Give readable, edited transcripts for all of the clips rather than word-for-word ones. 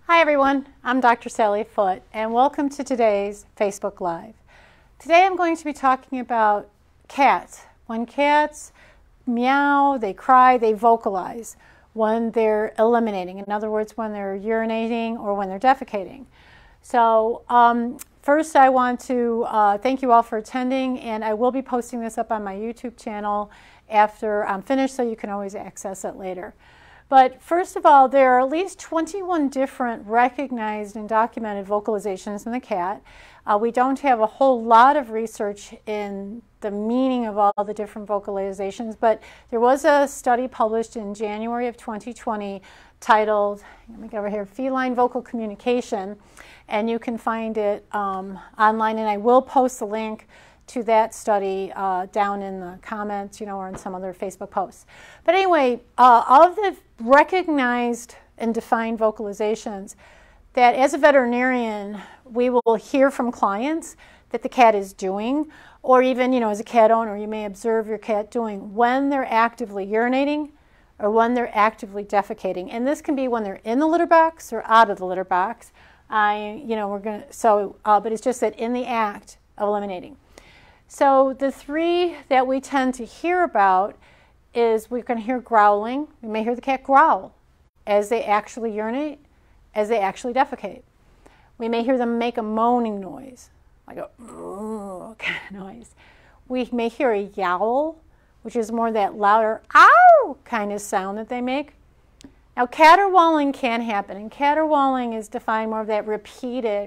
Hi everyone, I'm Dr. Sally Foote and welcome to today's Facebook Live. Today I'm going to be talking about cats. When cats meow, they cry, they vocalize when they're eliminating. In other words, when they're urinating or when they're defecating. So first I want to thank you all for attending, and I will be posting this up on my YouTube channel after I'm finished, so you can always access it later. But first of all, there are at least 21 different recognized and documented vocalizations in the cat. We don't have a whole lot of research in the meaning of all the different vocalizations, but there was a study published in January of 2020 titled, let me get over here, Feline Vocal Communication, and you can find it online, and I will post the link to that study down in the comments, or in some other Facebook posts. But anyway, of the recognized and defined vocalizations that as a veterinarian we will hear from clients that the cat is doing, or even, as a cat owner, you may observe your cat doing when they're actively urinating or when they're actively defecating. And this can be when they're in the litter box or out of the litter box. But it's just that in the act of eliminating. So the three that we tend to hear about is we can hear growling. We may hear the cat growl as they actually urinate, as they actually defecate. We may hear them make a moaning noise, like a kind of noise. We may hear a yowl, which is more that louder ow kind of sound that they make. Now caterwauling can happen, and caterwauling is defined more of that repeated,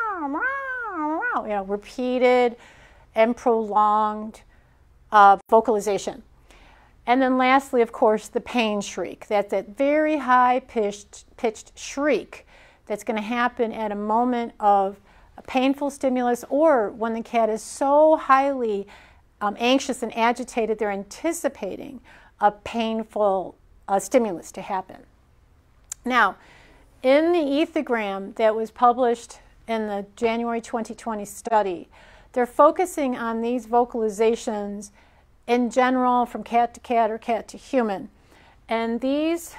repeated and prolonged vocalization. And then lastly, of course, the pain shriek. That's that very high-pitched shriek that's going to happen at a moment of a painful stimulus, or when the cat is so highly anxious and agitated they're anticipating a painful stimulus to happen. Now, in the ethogram that was published in the January 2020 study, they're focusing on these vocalizations in general from cat to cat or cat to human. And these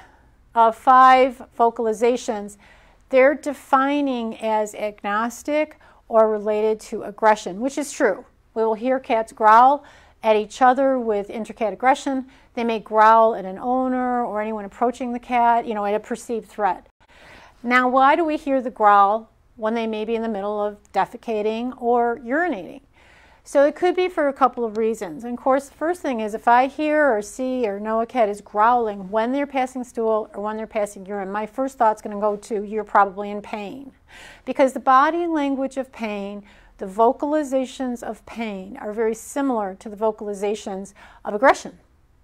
5 vocalizations, they're defining as agnostic or related to aggression, which is true. We will hear cats growl at each other with intracat aggression. They may growl at an owner or anyone approaching the cat, at a perceived threat. Now, why do we hear the growl when they may be in the middle of defecating or urinating? So it could be for a couple of reasons. And of course, the first thing is if I hear or see or know a cat is growling when they're passing stool or when they're passing urine, my first thought's going to go to, you're probably in pain. Because the body language of pain, the vocalizations of pain are very similar to the vocalizations of aggression.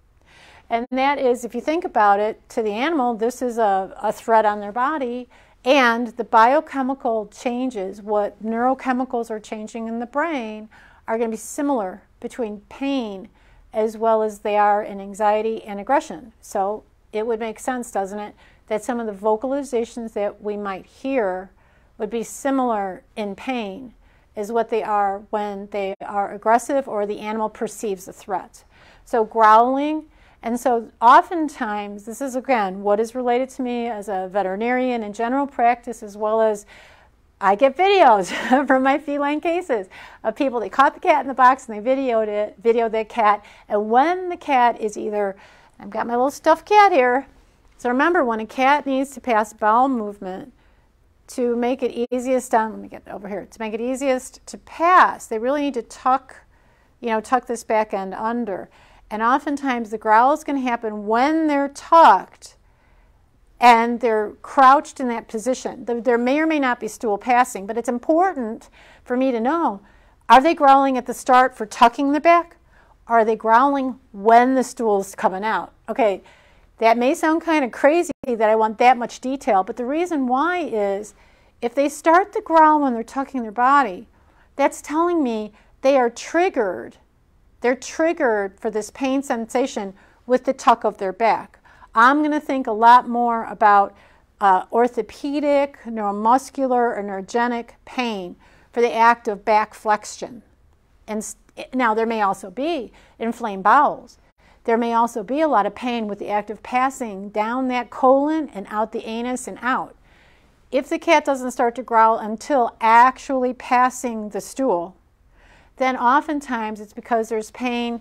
And that is, if you think about it, to the animal, this is a threat on their body. And the biochemical changes, what neurochemicals are changing in the brain, are going to be similar between pain as well as they are in anxiety and aggression. So it would make sense, doesn't it, that some of the vocalizations that we might hear would be similar in pain as what they are when they are aggressive or the animal perceives a threat. So growling. And so oftentimes, this is again what is related to me as a veterinarian in general practice, as well as I get videos from my feline cases of people that caught the cat in the box and they videoed that cat. And when the cat is either, I've got my little stuffed cat here. So remember, when a cat needs to pass bowel movement, to make it easiest let me get over here, to make it easiest to pass, they really need to tuck this back end under. And oftentimes the growl is going to happen when they're tucked and they're crouched in that position. There may or may not be stool passing, but it's important for me to know, are they growling at the start for tucking the back? Or are they growling when the stool's coming out? Okay, that may sound kind of crazy that I want that much detail, but the reason why is if they start to growl when they're tucking their body, that's telling me they are triggered. They're triggered for this pain sensation with the tuck of their back. I'm going to think a lot more about orthopedic, neuromuscular, or neurogenic pain for the act of back flexion. And now there may also be inflamed bowels. There may also be a lot of pain with the act of passing down that colon and out the anus and out. If the cat doesn't start to growl until actually passing the stool, then oftentimes it's because there's pain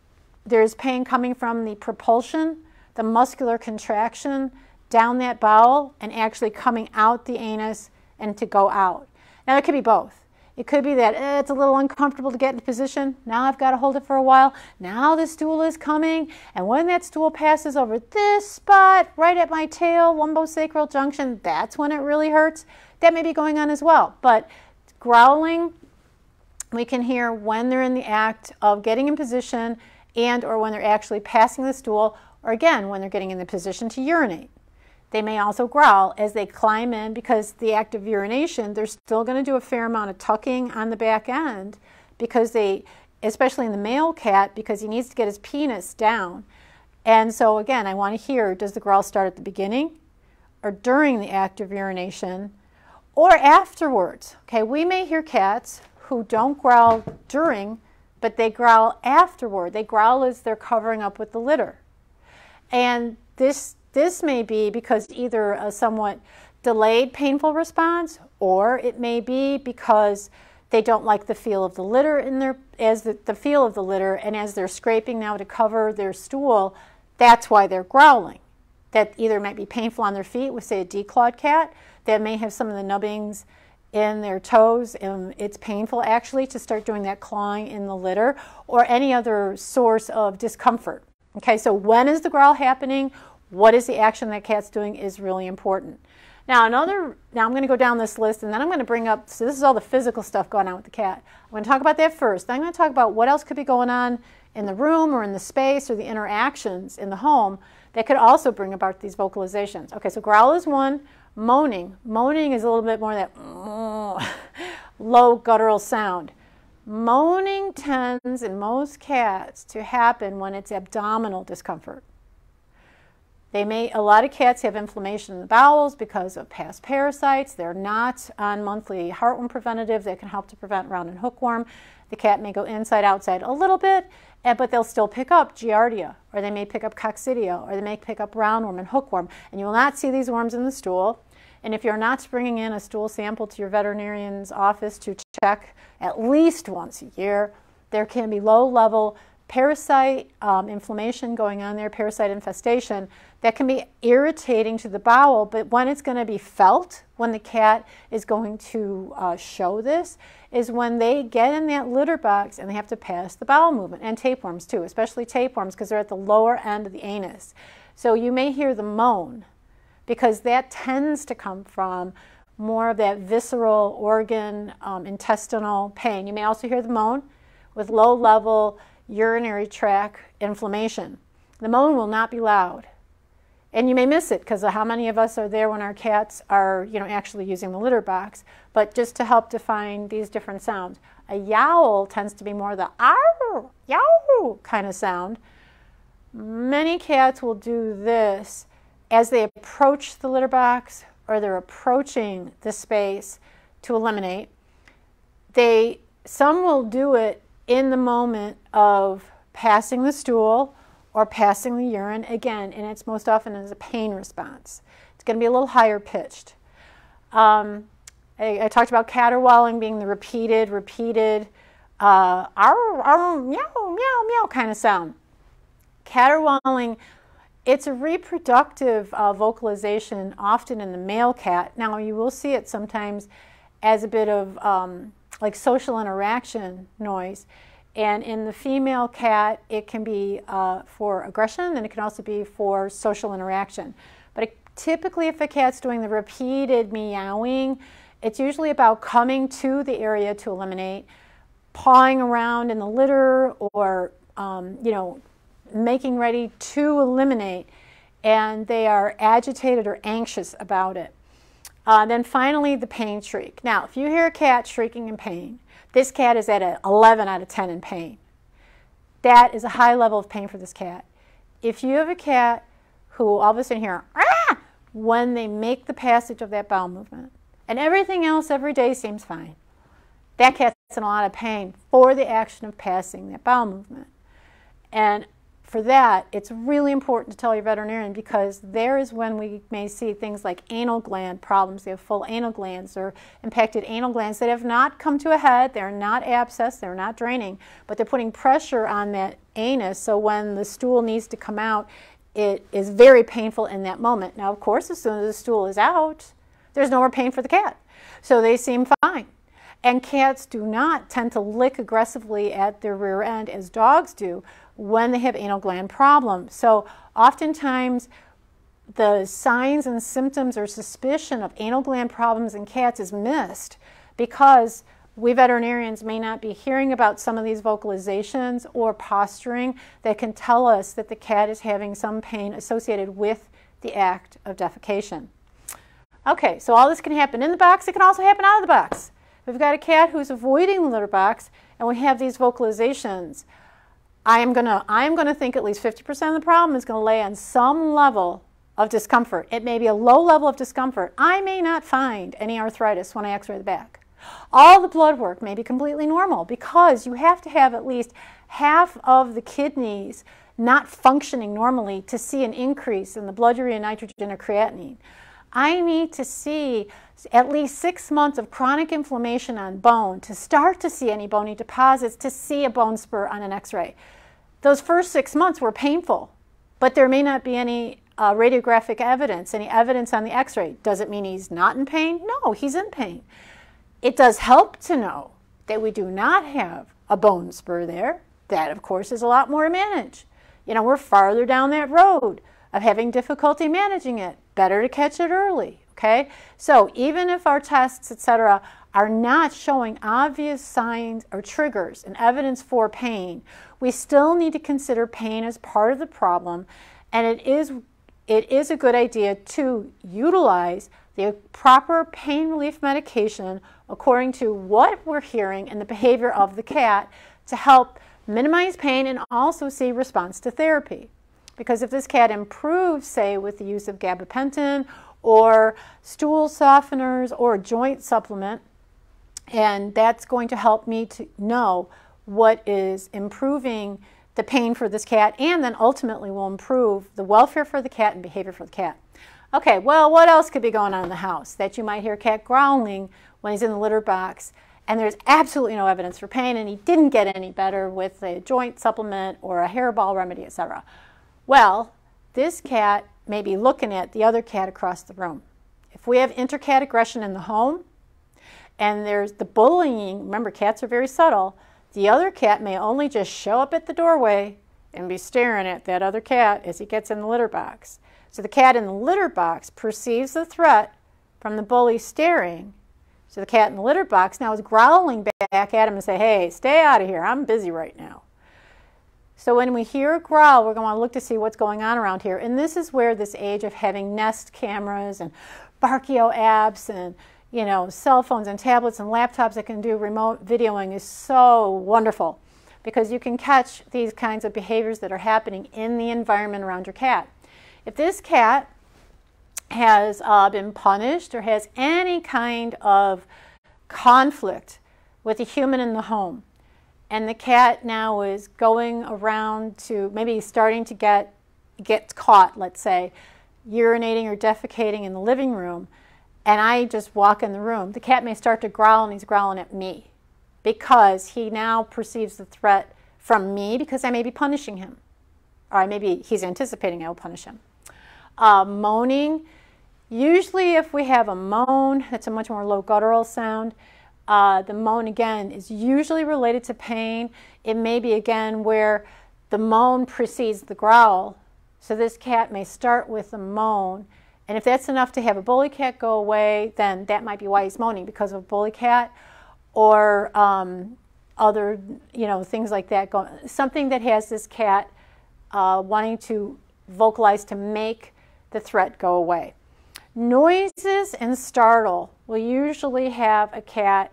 coming from the propulsion, the muscular contraction down that bowel and actually coming out the anus and to go out. Now it could be both. It could be that it's a little uncomfortable to get into position. Now I've got to hold it for a while. Now the stool is coming, and when that stool passes over this spot, right at my tail, lumbosacral junction, that's when it really hurts. That may be going on as well. But growling, we can hear when they're in the act of getting in position and or when they're actually passing the stool, or again, when they're getting in the position to urinate. They may also growl as they climb in because the act of urination, they're still going to do a fair amount of tucking on the back end because they, especially in the male cat, because he needs to get his penis down. And so again, I want to hear, does the growl start at the beginning or during the act of urination or afterwards? Okay, we may hear cats who don't growl during, but they growl afterward. They growl as they're covering up with the litter. And this may be because either a somewhat delayed painful response, or it may be because they don't like the feel of the litter in their, the feel of the litter, and as they're scraping now to cover their stool, that's why they're growling. That either might be painful on their feet with, say, a declawed cat, that may have some of the nubbings in their toes, and it's painful actually to start doing that clawing in the litter, or any other source of discomfort. Okay, so when is the growl happening? What is the action that cat's doing is really important. Now I'm going to go down this list, and then I'm going to bring up, so this is all the physical stuff going on with the cat. I'm going to talk about that first. Then I'm going to talk about what else could be going on in the room or in the space or the interactions in the home that could also bring about these vocalizations. Okay, so growl is one. Moaning. Moaning is a little bit more that low guttural sound. Moaning tends in most cats to happen when it's abdominal discomfort. A lot of cats have inflammation in the bowels because of past parasites. They're not on monthly heartworm preventative that can help to prevent round and hookworm. The cat may go inside, outside a little bit, but they'll still pick up giardia, or they may pick up coccidia, or they may pick up roundworm and hookworm. And you will not see these worms in the stool. And if you're not bringing in a stool sample to your veterinarian's office to check at least once a year, there can be low-level parasite inflammation going on there, parasite infestation, that can be irritating to the bowel, but when it's going to be felt, when the cat is going to show this, is when they get in that litter box and they have to pass the bowel movement, and tapeworms too, especially tapeworms because they're at the lower end of the anus. So you may hear the moan because that tends to come from more of that visceral organ, intestinal pain. You may also hear the moan with low-level urinary tract inflammation. The moan will not be loud. And you may miss it because of how many of us are there when our cats are, actually using the litter box. But just to help define these different sounds, a yowl tends to be more the ow, yow kind of sound. Many cats will do this as they approach the litter box or they're approaching the space to eliminate. Some will do it in the moment of passing the stool or passing the urine, again, and it's most often as a pain response. It's going to be a little higher pitched. I talked about caterwauling being the repeated, meow, meow, meow kind of sound. Caterwauling, it's a reproductive vocalization, often in the male cat. Now, you will see it sometimes as a bit of like social interaction noise. And in the female cat, it can be for aggression, and it can also be for social interaction. But typically, if a cat's doing the repeated meowing, it's usually about coming to the area to eliminate, pawing around in the litter, or making ready to eliminate, and they are agitated or anxious about it. Then finally, the pain shriek. Now, if you hear a cat shrieking in pain, this cat is at an 11 out of 10 in pain. That is a high level of pain for this cat. If you have a cat who all of a sudden hear, ah, when they make the passage of that bowel movement, and everything else every day seems fine, that cat's in a lot of pain for the action of passing that bowel movement. And for that, it's really important to tell your veterinarian, because there is when we may see things like anal gland problems. They have full anal glands or impacted anal glands that have not come to a head. They're not abscessed, they're not draining, but they're putting pressure on that anus, so when the stool needs to come out, it is very painful in that moment. Now, of course, as soon as the stool is out, there's no more pain for the cat. So they seem fine. And cats do not tend to lick aggressively at their rear end as dogs do when they have anal gland problems. So oftentimes the signs and symptoms or suspicion of anal gland problems in cats is missed because we veterinarians may not be hearing about some of these vocalizations or posturing that can tell us that the cat is having some pain associated with the act of defecation. Okay, so all this can happen in the box. It can also happen out of the box. We've got a cat who's avoiding the litter box, and we have these vocalizations. I'm gonna think at least 50% of the problem is going to lay on some level of discomfort. It may be a low level of discomfort. I may not find any arthritis when I x-ray the back. All the blood work may be completely normal, because you have to have at least half of the kidneys not functioning normally to see an increase in the blood urea nitrogen or creatinine. I need to see at least 6 months of chronic inflammation on bone to start to see any bony deposits, to see a bone spur on an x-ray. Those first 6 months were painful, but there may not be any radiographic evidence, any evidence on the x-ray. Does it mean he's not in pain? No, he's in pain. It does help to know that we do not have a bone spur there. That, of course, is a lot more to manage. You know, we're farther down that road of having difficulty managing it. Better to catch it early, okay? So even if our tests, etc., are not showing obvious signs or triggers and evidence for pain, we still need to consider pain as part of the problem, and it is a good idea to utilize the proper pain relief medication according to what we're hearing and the behavior of the cat to help minimize pain and also see response to therapy. Because if this cat improves, say, with the use of gabapentin or stool softeners or a joint supplement, and that's going to help me to know what is improving the pain for this cat, and then ultimately will improve the welfare for the cat and behavior for the cat. Okay, well, what else could be going on in the house? That you might hear a cat growling when he's in the litter box, and there's absolutely no evidence for pain, and he didn't get any better with a joint supplement or a hairball remedy, etc. Well, this cat may be looking at the other cat across the room. If we have inter-cat aggression in the home, and there's the bullying, remember cats are very subtle, the other cat may only just show up at the doorway and be staring at that other cat as he gets in the litter box. So the cat in the litter box perceives the threat from the bully staring. So the cat in the litter box now is growling back at him and say, hey, stay out of here, I'm busy right now. So when we hear a growl, we're going to want to look to see what's going on around here. And this is where this age of having Nest cameras and Barkio apps and, you know, cell phones and tablets and laptops that can do remote videoing is so wonderful, because you can catch these kinds of behaviors that are happening in the environment around your cat. If this cat has been punished or has any kind of conflict with a human in the home, and the cat now is going around to maybe starting to get caught, let's say, urinating or defecating in the living room, and I just walk in the room, the cat may start to growl, and he's growling at me because he now perceives the threat from me because I may be punishing him, or maybe he's anticipating I will punish him. Moaning, usually if we have a moan, that's a much more low guttural sound. The moan, again, is usually related to pain. It may be, again, where the moan precedes the growl. So this cat may start with the moan. And if that's enough to have a bully cat go away, then that might be why he's moaning, because of a bully cat or other, you know, things like that. Something that has this cat wanting to vocalize to make the threat go away. Noises and startle will usually have a cat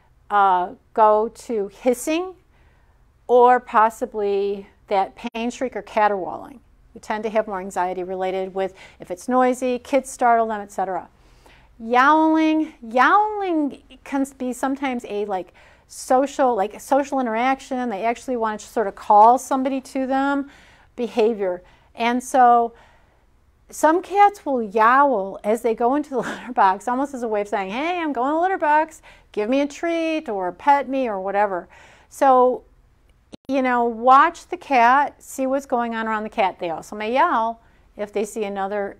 go to hissing or possibly that pain shriek or caterwauling. We tend to have more anxiety related with if it's noisy, kids startle them, etc. Yowling can be sometimes a social interaction. They actually want to sort of call somebody to them. behavior. And so some cats will yowl as they go into the litter box, almost as a way of saying, hey, I'm going to the litter box, give me a treat or pet me or whatever. So, you know, watch the cat, see what's going on around the cat. They also may yowl if they see another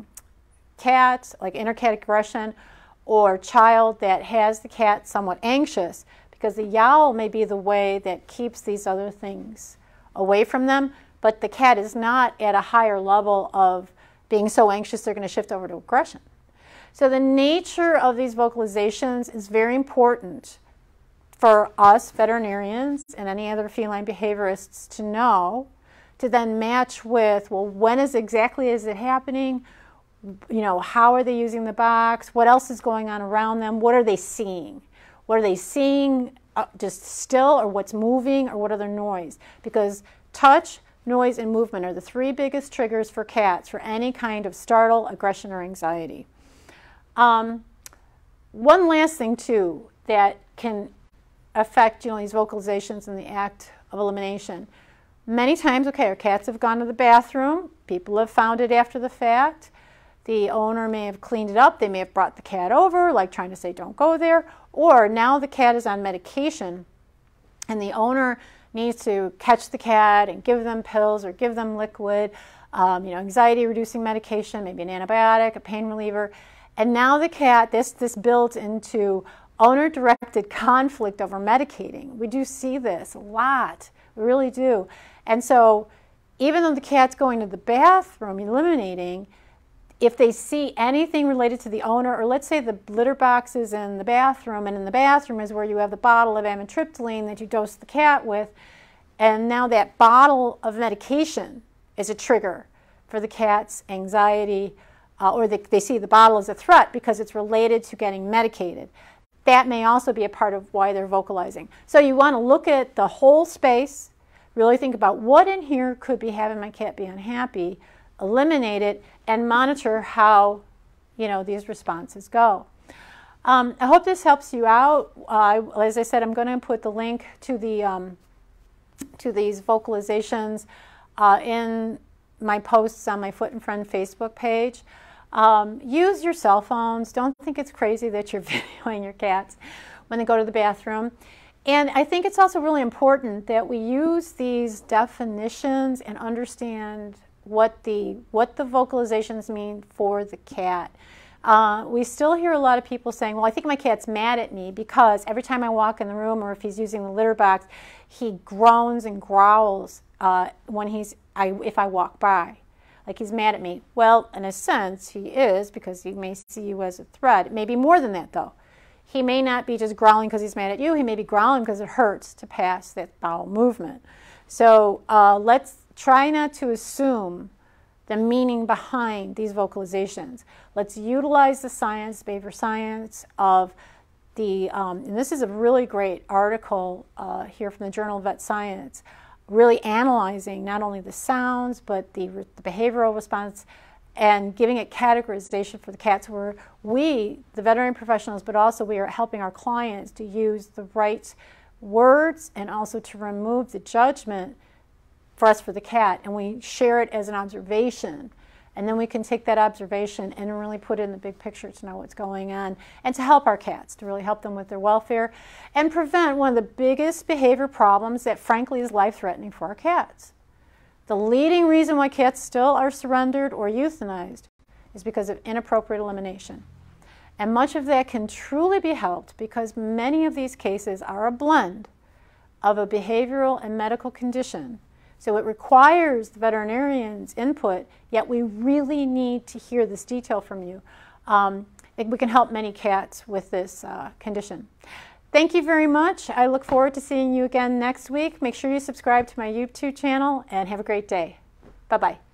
cat, like inter-cat aggression, or child that has the cat somewhat anxious, because the yowl may be the way that keeps these other things away from them, but the cat is not at a higher level of being so anxious they're going to shift over to aggression. So the nature of these vocalizations is very important for us veterinarians and any other feline behaviorists to know, to then match with, well, when exactly is it happening? You know, how are they using the box? What else is going on around them? What are they seeing? What are they seeing just still, or what's moving, or what other noise? Because touch, noise, and movement are the three biggest triggers for cats for any kind of startle, aggression, or anxiety. One last thing, too, that can affect, you know, these vocalizations in the act of elimination. Many times, okay, our cats have gone to the bathroom. People have found it after the fact. The owner may have cleaned it up. They may have brought the cat over, like trying to say, don't go there. Or now the cat is on medication, and the owner needs to catch the cat and give them pills or give them liquid, you know, anxiety-reducing medication, maybe an antibiotic, a pain reliever. And now the cat, this builds into owner-directed conflict over medicating. We do see this a lot. We really do. And so even though the cat's going to the bathroom, eliminating, if they see anything related to the owner, or let's say the litter box is in the bathroom, and in the bathroom is where you have the bottle of amitriptyline that you dose the cat with, and now that bottle of medication is a trigger for the cat's anxiety, or they see the bottle as a threat because it's related to getting medicated. That may also be a part of why they're vocalizing. So you want to look at the whole space, really think about what in here could be having my cat be unhappy, eliminate it, and monitor how, you know, these responses go. I hope this helps you out. As I said, I'm going to put the link to the to these vocalizations in my posts on my Foot and Friend Facebook page. Use your cell phones. Don't think it's crazy that you're videoing your cats when they go to the bathroom. And I think it's also really important that we use these definitions and understand what the vocalizations mean for the cat. We still hear a lot of people saying, well, I think my cat's mad at me because every time I walk in the room, or if he's using the litter box, he groans and growls if I walk by. Like he's mad at me. Well, in a sense, he is, because he may see you as a threat. It may be more than that, though. He may not be just growling because he's mad at you. He may be growling because it hurts to pass that bowel movement. So let's try not to assume the meaning behind these vocalizations. Let's utilize the science, behavior science of the, and this is a really great article here from the Journal of Vet Science, really analyzing not only the sounds, but the behavioral response, and giving it categorization for the cats, where we, the veterinary professionals, but also we are helping our clients to use the right words and also to remove the judgment for us for the cat, and we share it as an observation, and then we can take that observation and really put it in the big picture to know what's going on, and to help our cats, to really help them with their welfare and prevent one of the biggest behavior problems that frankly is life-threatening for our cats. The leading reason why cats still are surrendered or euthanized is because of inappropriate elimination. And much of that can truly be helped because many of these cases are a blend of a behavioral and medical condition. So it requires the veterinarian's input, yet we really need to hear this detail from you. We can help many cats with this condition. Thank you very much. I look forward to seeing you again next week. Make sure you subscribe to my YouTube channel and have a great day. Bye-bye.